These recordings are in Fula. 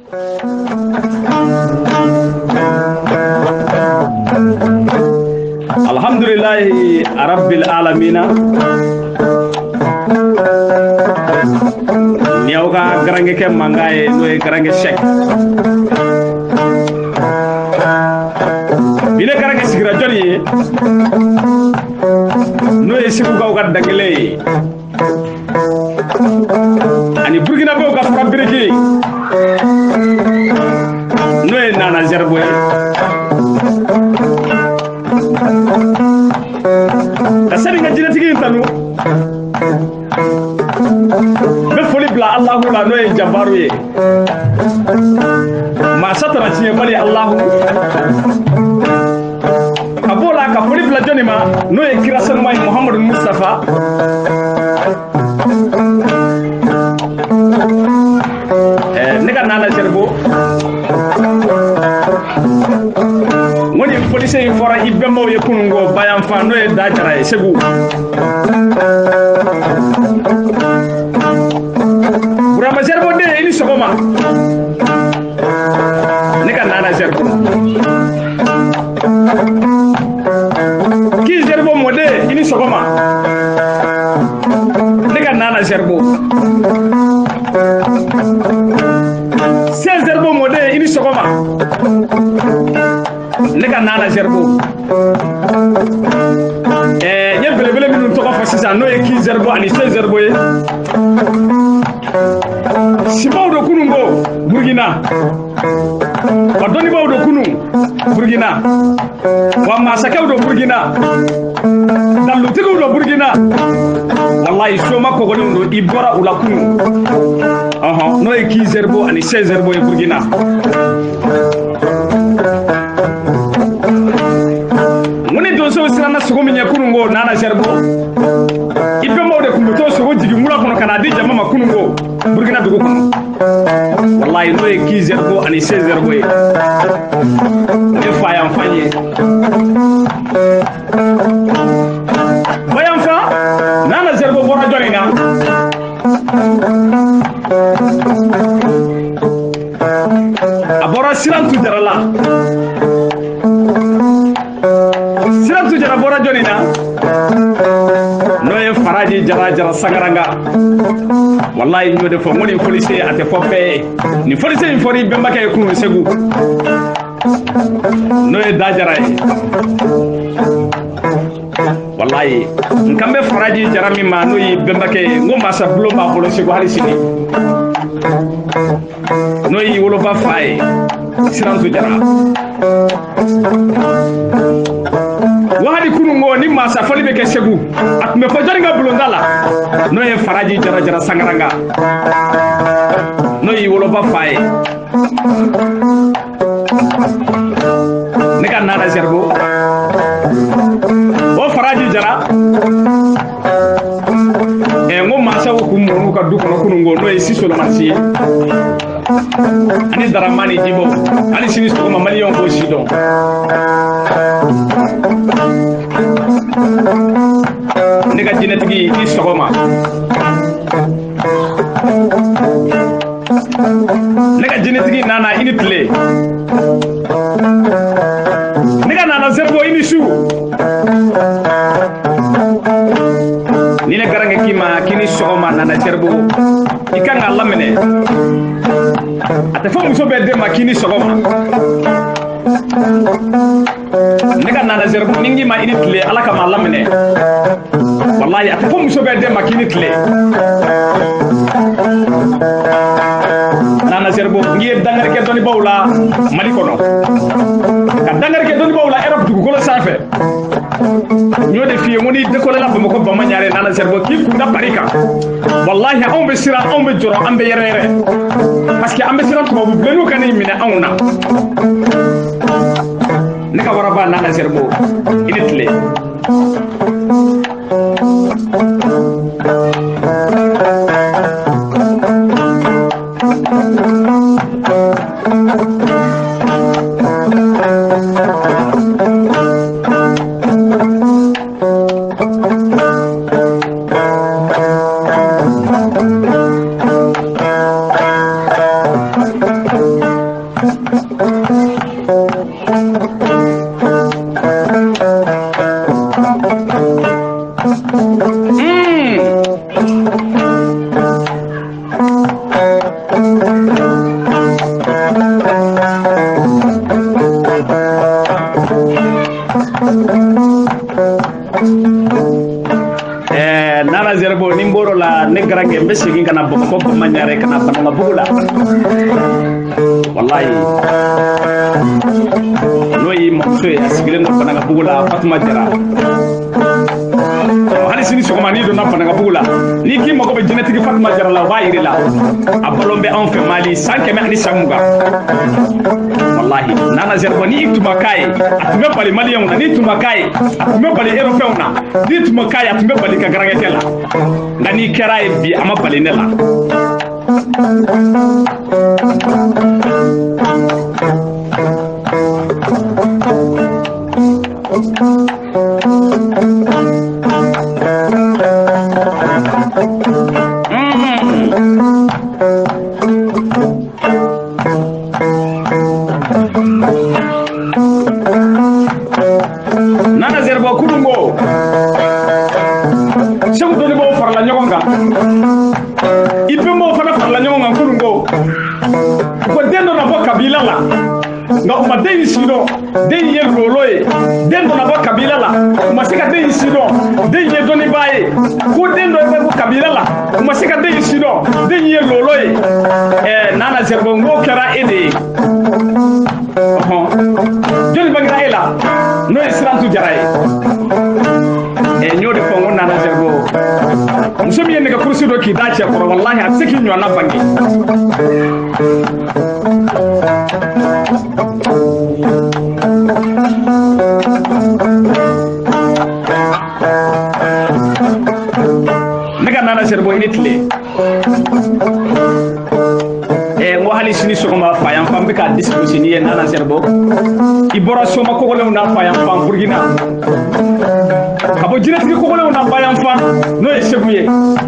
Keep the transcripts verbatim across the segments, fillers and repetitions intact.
Alhamdulillahi rabbil alamina. Niauka garange ke mangaye no e garange shek. Bile garange sigira joni no e sibu gawga dangele. Ani Burkina Faso ka fabriki no e nana zerbo kasari nga jina tigi tanu be foli bla Allahu la no e jabaru ye ma satara tiye bali Allahu abola ka foli bla joni ma no e kira san mai Muhammadu Mustafa eh nega nana zerbo woni police yi fora ibbe maw ye kunungo bayan fa no e dajara e segu burama zerbo de ini sogoma nega nana zerbo ki zerbo mode ini sogoma nega nana zerbo se zerbo mode ini sogoma nega nana zerbo eh ye bele bele minun to ko fasisa no e ki zerbo ani se zerbo ye sibaw do kunungo Burkina wa doni baw do kunu Burkina wa masakaw do Burkina dalu tigu do Burkina wallahi soma ko gonon do ibora ula kunu aha no e ki zerbo ani se zerbo ye Burkina so sirana sogo minya kunungo nana zerbo ibe mawde kumbuto sogo jigi mura kono kana di jama makunungo Burkina dugo kono wallahi no e ki zerbo ani se zerbo e e fayam fanye bayam fa nana zerbo bora jonina abora sirantu jarala sirantu jara bora jonina no e faraji jara jara sagaranga wallahi no de fo moni police ate fopé ni police ni fori bemba kay kunu segu no e dajara e wallahi nkambe faraji jara mi ma no yi bemba kay ngomba sa blo ba bolo segu halisini no yi wolo ba fay sirantu jara wahadi kunungo ni masa fali be ke segu at me ko jaringa bulondala no e faraji jara jara sangaranga no yi wolo ba fay ne kan nana zerbo o faraji jara e ngo masa ko kumonu ka du kono kunungo no e siso la marsi ani daramani jibo ani sinis ko ma malion ko sido nega jinetigi ni sogoma nega jinetigi nana ini play nega nana zerbo ini shu ni ne garange kima kini sogoma nana zerbo ikanga lamene ate fo muso be de makini sogoma nega nana zerbo ningi ma ini tle ala kama lamene wallahi ate fo muso be de makini tle nana zerbo ngi dangar ke doni bawla mali kono ka dangar ke doni bawla europe dugu ko safe nyode fiye moni de ko la bamako bama nyaare nana zerbo ki kunda parika wallahi on be sira on be joro on be yerere parce que ambe sira ko bu benu kanay mine awna neka waraba nana zerbo initle segin kana boko ko manyare kana bananga bugula wallahi noyi mokso ya sigile no bananga bugula Fatuma Jara hali sini sogoma ni do na bananga bugula ni ki mako be jinetigi Fatuma Jara la wa yiri la abolombe on fe mali sanke me ani samuga wallahi nana zerbo ni tuma kai atume bali mali yona ni tuma kai atume bali européen na ni tuma kai atume bali ka garange tela ngani kerai bi ama bali nela nana zerbo kulungo segu doni bo farla nyogonga ipe mo fana farla nyogonga kulungo ko dendo na bo kabila la nga uma den sino den ye loloye dendo na bo kabila la uma sika den sino den ye doni baye ko dendo e bo kabila la uma sika den sino den ye loloye eh nana zerbo ngo kera ede oh joni bangira ela no israntu jaray e nyode fongo nana zerbo musomi yende ka kursi do ki dace ko wallahi a seki nyo na bangi naga nana zerbo initle e ngo hali sini sokoma fayam fambe ka discussini ye nana zerbo ibora soma ko golew na fayam fam burgina abo jinati ko golew na fayam fam no e seguye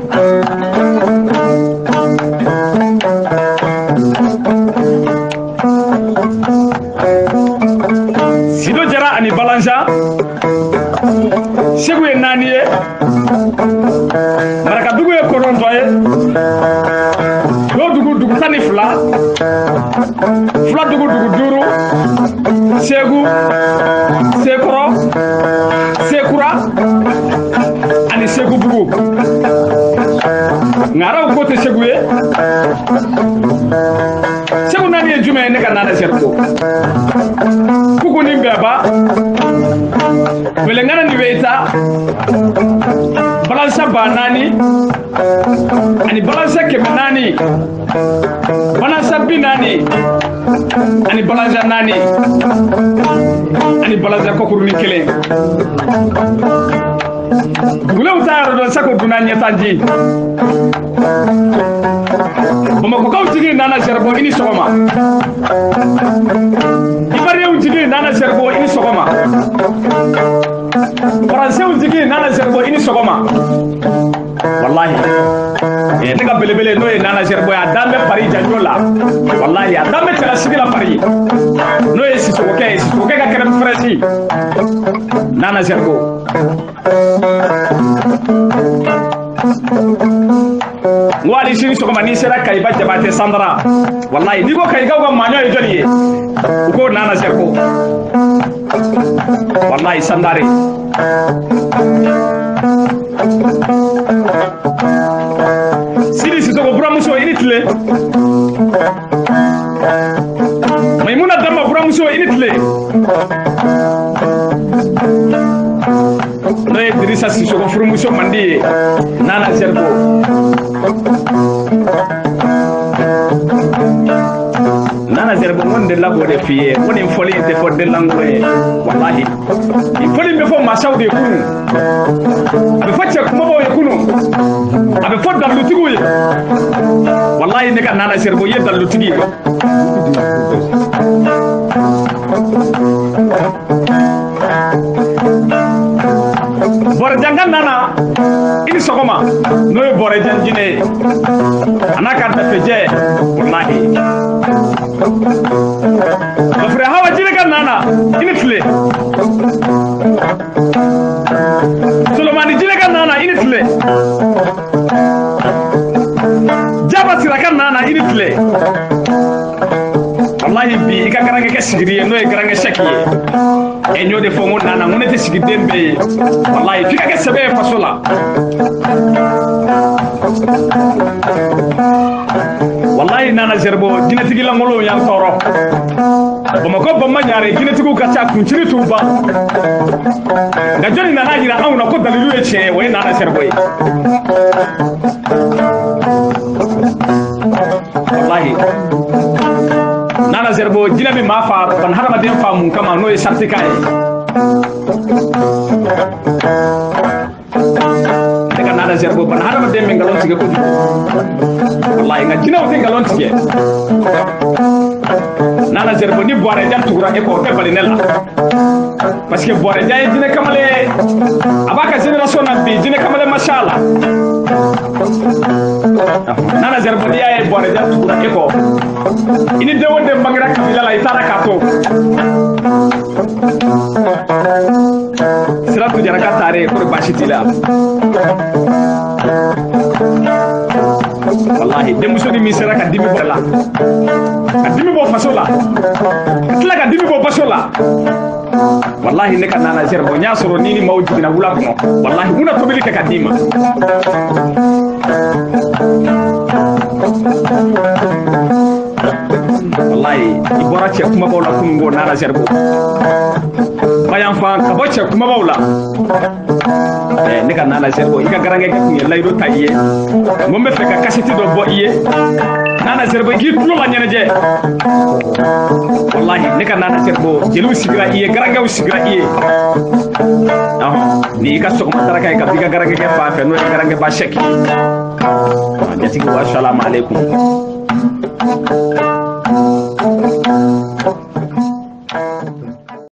Sido Jara ani balanja seguye naniye maraka dugu e koronto e do dugu dugu tani fla fla dugu dugu duru segu sekro sekura ani segu bugu ngara ko te seguye segu nani e jume ne ka nana serko kuku ni beba wele ngana ni weita balansa banani ani balansa kemenani balansa binani ani balansa nani ani balansa kokuruni kele gule utaro do sako dunanya tanji bama ko kawtigi nana serbo ini sokoma ibare utigi nana serbo ini sokoma français utigi nana serbo ini sokoma wallahi e daga belebele no e nana serbo ya dambe pari janjola wallahi ya dambe tela sigila pari no e si sokoke si sokoke ka kere fresi nana serbo ngwali sini sokoma ni sera kai ba jabate sandra wallahi ni ko kai ga ga manyo e joliye ko nana serbo wallahi sandare siri si soko buramuso initle maimuna dama buramuso initle no e dirisa si soko buramuso mandi nana serbo nana zerbo wonde labo de fiye woni foli te fodde langwe wallahi il foli me fo masawde kunu abe facce ko mo kunu abe fodda lutigu ye wallahi ne ka nana zerbo yedda lutigi bor jangan nana ini sokoma no e bor janjine anaka ta feje wallahi bafre hawa jine kan nana ini tle Solomani jine kan nana ini tle jaba sira kan nana ini tle wallahi bi ika garange ke sigiriye no e garange shakiye e nyode fo mon nana ngone te sigidembe wallahi fika ke sebe fasola wallahi nana zerbo jinatigi la ngolo yang toro bamako bamma nyare jinatigu ka ta kunciri tuba ga joni nana jira awna ko dalilu e che way nana zerbo wallahi nana zerbo jinabi ma fa ban harama den fa mun kama no e sartika e daga nana zerbo ban harama den min galon tige ko wallahi nga jinaw te galon tige nana zerbo ni boare ja tugura e ko te balinela parce que boare ja e dina kamale abaka generation na bi dina kamale mashallah nana zerbo ni ay boare ja tugura e ko ini de wonde bangira kabila la itara kato siratu jaraka tare ko bashitila wallahi demuso ni misera ka dimi bola ka dimi bo fasola tla ka dimi bo fasola wallahi ne kan nana zerbo nya soro nini mawjudi na wula ko wallahi una tobili ka dima wallahi ibora che kuma bawla kungo nana zerbo bayan fa ka bace kuma bawla eh ne kan nana zerbo ika garange ki kunye laydo tayiye ngombe fe ka kaseti do bo iye nana zerbo ki tulo la nyene je wallahi ne kan nana zerbo jelu sigra iye garange sigra iye ah ni ka sokuma taraka ka biga garange ke fa fe no garange ba sheki jati ko assalamu alaikum